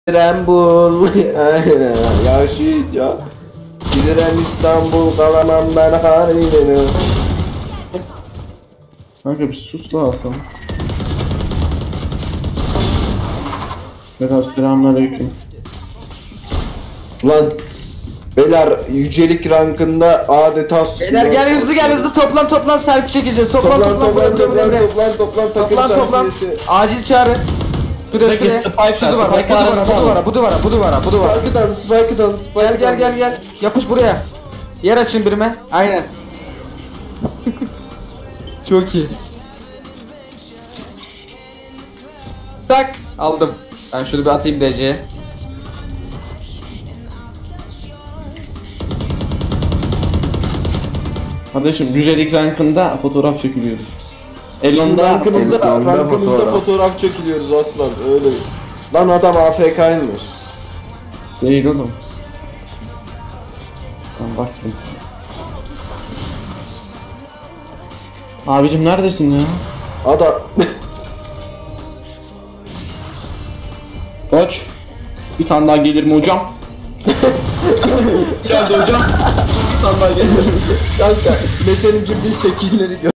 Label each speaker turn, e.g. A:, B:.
A: İstanbul yaşayacağım. Giderim İstanbul, kalamam ben haline.
B: Kanka bir sus la Hasan. Merhaba, selamünaleyküm.
A: Lan beyler yücelik rankında adeta
C: Beyler gel hızlı toplan selfie çekeceğiz. Toplan acil çağrı.
B: Peki, Spike
C: Bu duvara.
A: Spike'ı da
C: Gel yapış buraya. Yer açın birime. Aynen. Çok iyi. Tak aldım. Ben şunu bir atayım DC'ye.
B: Kardeşim güzellik rankında fotoğraf çekiliyoruz. Elon'da
A: rankımızda fotoğraf çekiliyoruz aslan öyle. Lan adam AFK'ymış.
B: değil oğlum. Tamam bak şimdi. Abicim neredesin ya?
A: Adam
B: Koç. Bir tane daha gelir mi hocam? Geldi hocam. Bir tane daha gelir mi?
A: kanka Mete'nin girdiği şekilleri gör.